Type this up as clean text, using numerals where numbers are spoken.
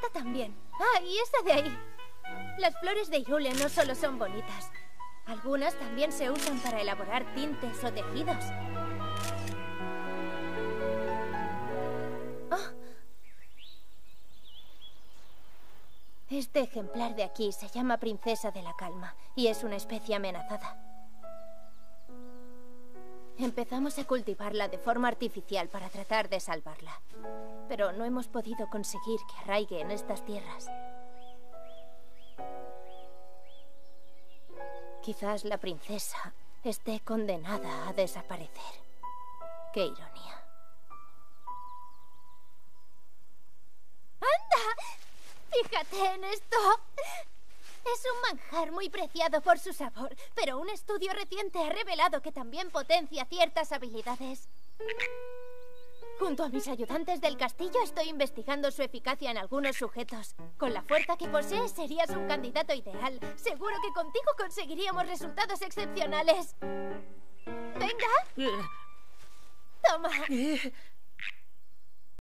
esta también. Ah, y esta de ahí. Las flores de Irule no solo son bonitas. Algunas también se usan para elaborar tintes o tejidos. Oh. Este ejemplar de aquí se llama Princesa de la Calma y es una especie amenazada. Empezamos a cultivarla de forma artificial para tratar de salvarla. Pero no hemos podido conseguir que arraigue en estas tierras. Quizás la princesa esté condenada a desaparecer. ¡Qué ironía! ¡Anda! ¡Fíjate en esto! Es un manjar muy preciado por su sabor, pero un estudio reciente ha revelado que también potencia ciertas habilidades. Junto a mis ayudantes del castillo estoy investigando su eficacia en algunos sujetos. Con la fuerza que posees serías un candidato ideal. Seguro que contigo conseguiríamos resultados excepcionales. Venga. Toma.